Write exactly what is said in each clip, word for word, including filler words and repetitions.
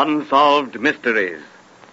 Unsolved Mysteries.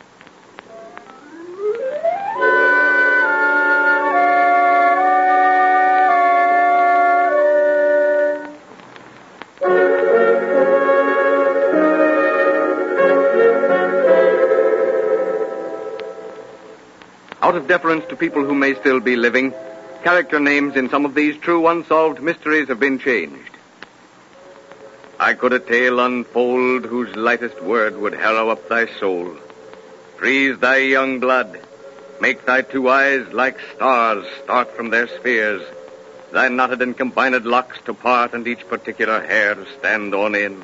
Out of deference to people who may still be living, character names in some of these true unsolved mysteries have been changed. I could a tale unfold whose lightest word would harrow up thy soul, freeze thy young blood, make thy two eyes like stars start from their spheres, thy knotted and combined locks to part and each particular hair to stand on end.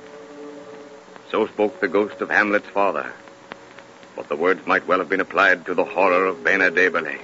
So spoke the ghost of Hamlet's father, but the words might well have been applied to the horror of Benedebele.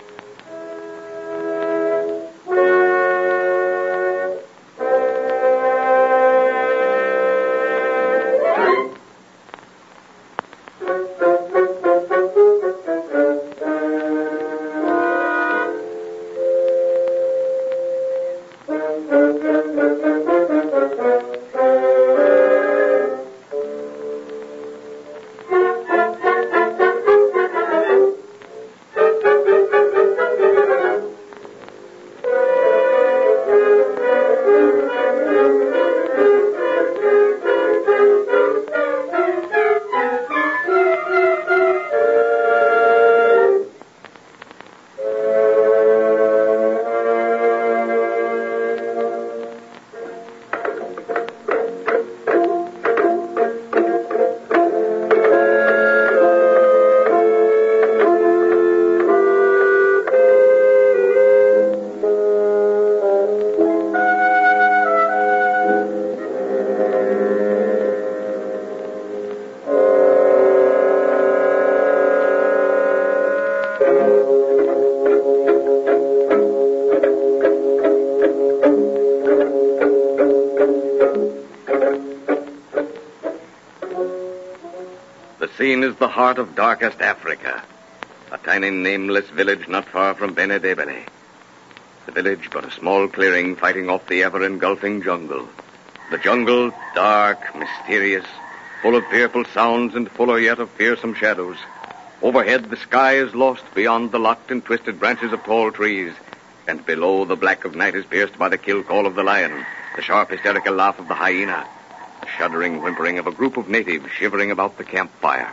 The scene is the heart of darkest Africa, a tiny nameless village not far from Benedebele. The village but a small clearing fighting off the ever-engulfing jungle. The jungle, dark, mysterious, full of fearful sounds and fuller yet of fearsome shadows. Overhead, the sky is lost beyond the locked and twisted branches of tall trees, and below, the black of night is pierced by the kill call of the lion, the sharp hysterical laugh of the hyena, the shuddering whimpering of a group of natives shivering about the campfire.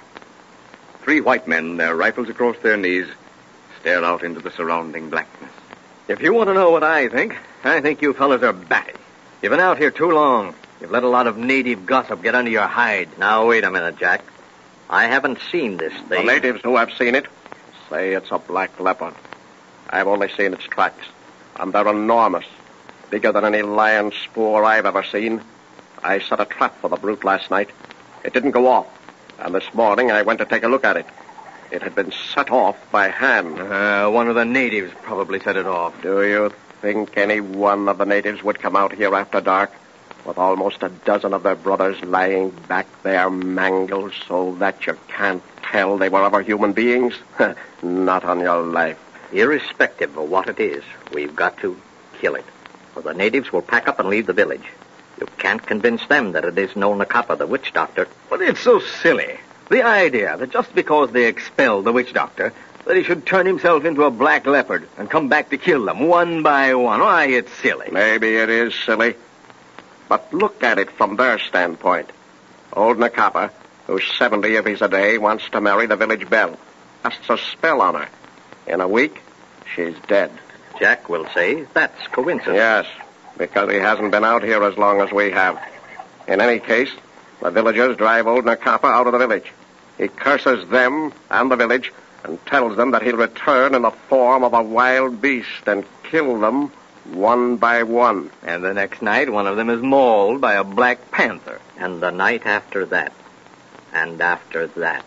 Three white men, their rifles across their knees, stare out into the surrounding blackness. If you want to know what I think, I think you fellas are batty. You've been out here too long. You've let a lot of native gossip get under your hide. Now, wait a minute, Jack. I haven't seen this thing. The natives who have seen it say it's a black leopard. I've only seen its tracks, and they're enormous, bigger than any lion spoor I've ever seen. I set a trap for the brute last night. It didn't go off, and this morning I went to take a look at it. It had been set off by hand. Uh, one of the natives probably set it off. Do you think any one of the natives would come out here after dark with almost a dozen of their brothers lying back there mangled so that you can't tell they were ever human beings? Not on your life. Irrespective of what it is, we've got to kill it, or the natives will pack up and leave the village. You can't convince them that it is no Nakapa, the witch doctor. But it's so silly. The idea that just because they expelled the witch doctor, that he should turn himself into a black leopard and come back to kill them one by one. Why, it's silly. Maybe it is silly. But look at it from their standpoint. Old Nakapa, who's seventy if he's a day, wants to marry the village belle. Casts a spell on her. In a week, she's dead. Jack will say that's coincidence. Yes, because he hasn't been out here as long as we have. In any case, the villagers drive old Nakapa out of the village. He curses them and the village and tells them that he'll return in the form of a wild beast and kill them one by one. And the next night, one of them is mauled by a black panther. And the night after that, and after that,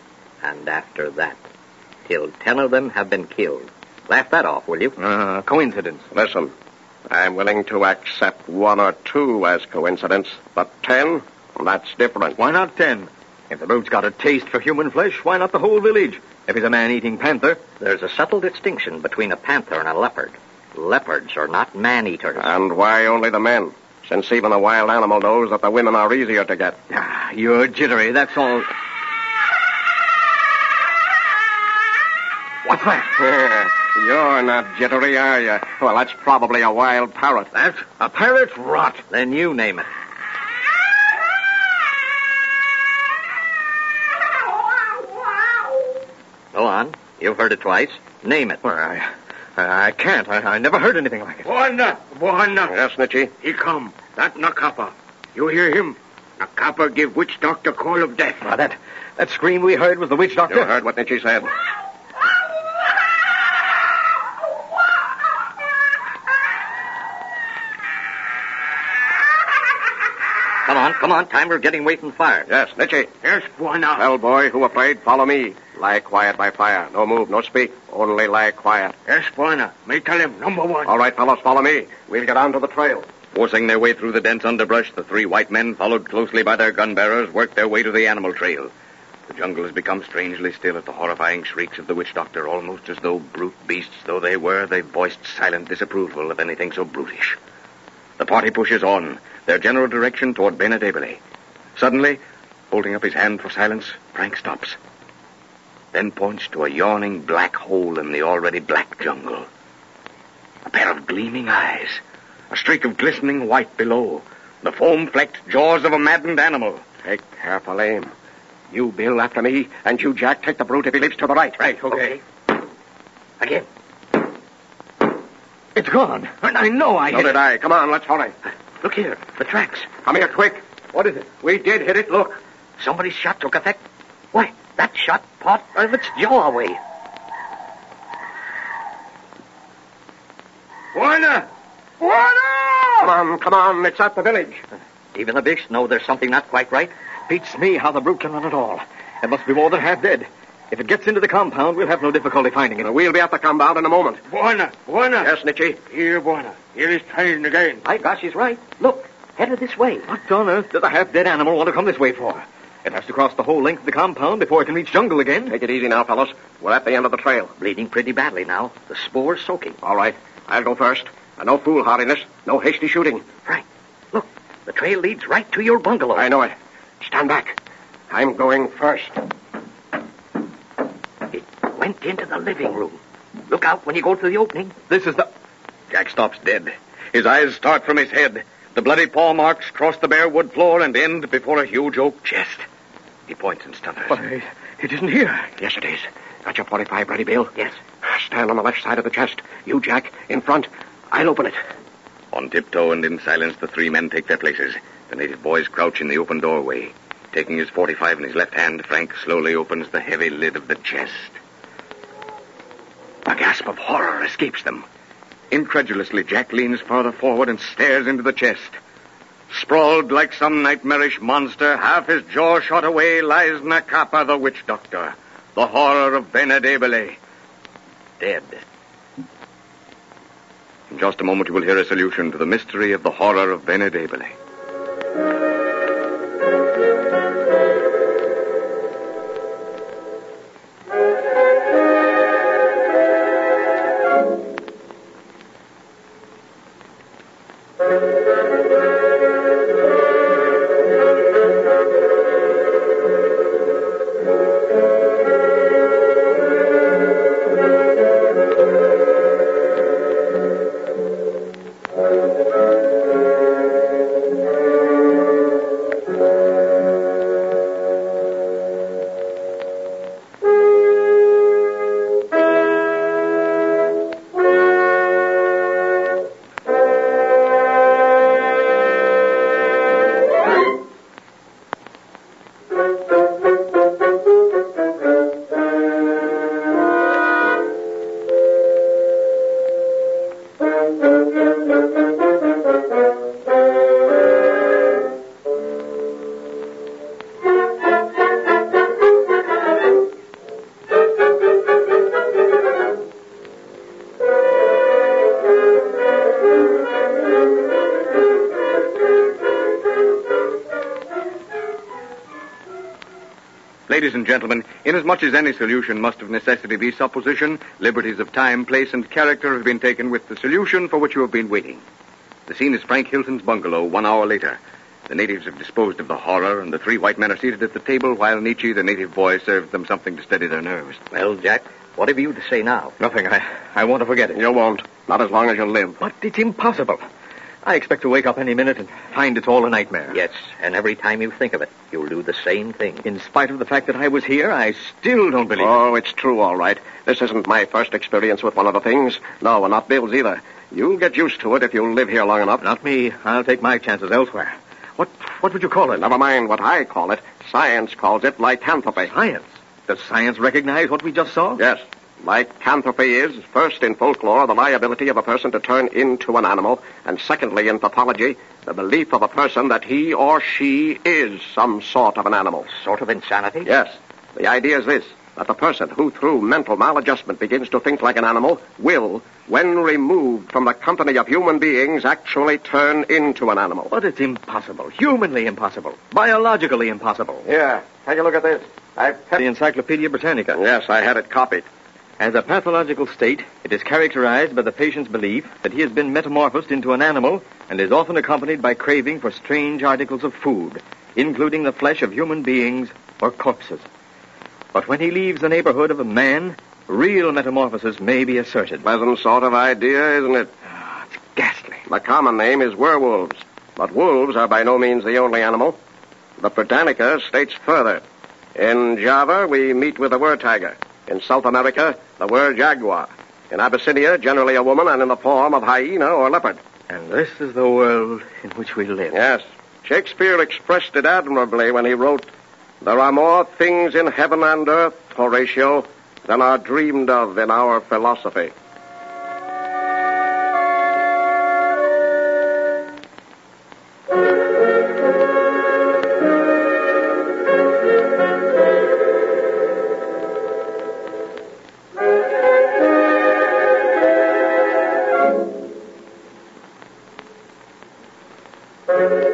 and after that, till ten of them have been killed. Laugh that off, will you? Uh, coincidence. Listen, I'm willing to accept one or two as coincidence, but ten, that's different. Why not ten? If the brute's got a taste for human flesh, why not the whole village? If he's a man-eating panther. There's a subtle distinction between a panther and a leopard. Leopards are not man-eaters. And why only the men? Since even a wild animal knows that the women are easier to get. Ah, You're jittery, that's all. What's that? You're not jittery, are you? Well, that's probably a wild parrot. That? A parrot? Rot. Then you name it. Go on. You've heard it twice. Name it. Well, I, I can't. I, I never heard anything like it. Buona, buona. Yes, Nietzsche? He come. That Nakapa. You hear him? Nakapa give witch doctor call of death. Ah, that, that scream we heard was the witch doctor. You heard what Nietzsche said. Come on, come on. Time we're getting away from fire. Yes, Nietzsche. Yes, buona. Well, boy, who afraid? Follow me. Lie quiet by fire. No move, no speak. Only lie quiet. Yes, buona. Me tell him, number one. All right, fellows, follow me. We'll get on to the trail. Forcing their way through the dense underbrush, the three white men, followed closely by their gun bearers, worked their way to the animal trail. The jungle has become strangely still at the horrifying shrieks of the witch doctor, almost as though brute beasts though they were, they voiced silent disapproval of anything so brutish. The party pushes on, their general direction toward Benedebele. Suddenly, holding up his hand for silence, Frank stops. Then points to a yawning black hole in the already black jungle. A pair of gleaming eyes. A streak of glistening white below. The foam-flecked jaws of a maddened animal. Take careful aim. You, Bill, after me, and you, Jack, take the brute if he leaps to the right. Right, okay. okay. Again. It's gone. And I know I So hit did it. I. Come on, let's hurry. Look here, the tracks. Come here, quick. What is it? We did hit it, look. Somebody's shot took effect. Why, that shot part of its jaw away. Buona. Buona! Come on, come on. It's at the village. Even the beasts know there's something not quite right. Beats me how the brute can run at all. It must be more than half dead. If it gets into the compound, we'll have no difficulty finding it. Uh, We'll be at the compound in a moment. Buona, buona. Yes, Nietzsche. Here, buona. Here is train again. My gosh, he's right. Look, headed this way. What on earth does a half-dead animal want to come this way for? It has to cross the whole length of the compound before it can reach jungle again. Take it easy now, fellows. We're at the end of the trail. Bleeding pretty badly now. The spore's soaking. All right. I'll go first. And no foolhardiness. No hasty shooting. Frank, look. The trail leads right to your bungalow. I know it. Stand back. I'm going first. It went into the living room. Look out when you go through the opening. This is the... Jack stops dead. His eyes start from his head. The bloody paw marks cross the bare wood floor and end before a huge oak chest. He points and stutters. But it, it isn't here. Yes, it is. Got your forty-five ready, Bill? Yes. Stand on the left side of the chest. You, Jack, in front. I'll open it. On tiptoe and in silence, the three men take their places. The native boys crouch in the open doorway. Taking his forty-five in his left hand, Frank slowly opens the heavy lid of the chest. A gasp of horror escapes them. Incredulously, Jack leans farther forward and stares into the chest. Sprawled like some nightmarish monster, half his jaw shot away, lies Nakapa, the witch doctor, the horror of Benedebele, dead. In just a moment, you will hear a solution to the mystery of the horror of Benedebele. Ladies and gentlemen, inasmuch as any solution must of necessity be supposition, liberties of time, place, and character have been taken with the solution for which you have been waiting. The scene is Frank Hilton's bungalow one hour later. The natives have disposed of the horror, and the three white men are seated at the table while Nietzsche, the native boy, serves them something to steady their nerves. Well, Jack, what have you to say now? Nothing. I, I want to forget it. You won't. Not as long as you live. But it's impossible. I expect to wake up any minute and find it's all a nightmare. Yes, and every time you think of it, you'll do the same thing. In spite of the fact that I was here, I still don't believe Oh, it's true, all right. This isn't my first experience with one of the things. No, and not Bill's either. You'll get used to it if you live here long enough. it. Not me. I'll take my chances elsewhere. What what would you call it? Never mind what I call it. Science calls it lycanthropy. Science. Does science recognize what we just saw? Yes. Lycanthropy is, first in folklore, the liability of a person to turn into an animal, and secondly in pathology, the belief of a person that he or she is some sort of an animal. Sort of insanity? Yes. The idea is this, that the person who, through mental maladjustment, begins to think like an animal will, when removed from the company of human beings, actually turn into an animal. But it's impossible. Humanly impossible. Biologically impossible. Here, take a look at this. I've The Encyclopedia Britannica. Yes, I had it copied. As a pathological state, it is characterized by the patient's belief that he has been metamorphosed into an animal and is often accompanied by craving for strange articles of food, including the flesh of human beings or corpses. But when he leaves the neighborhood of a man, real metamorphosis may be asserted. Pleasant sort of idea, isn't it? Ah, it's ghastly. The common name is werewolves, but wolves are by no means the only animal. The Britannica states further. In Java, we meet with the were-tiger. In South America, the were-jaguar. In Abyssinia, generally a woman and in the form of hyena or leopard. And this is the world in which we live. Yes. Shakespeare expressed it admirably when he wrote, "There are more things in heaven and earth, Horatio, than are dreamed of in our philosophy." Thank you.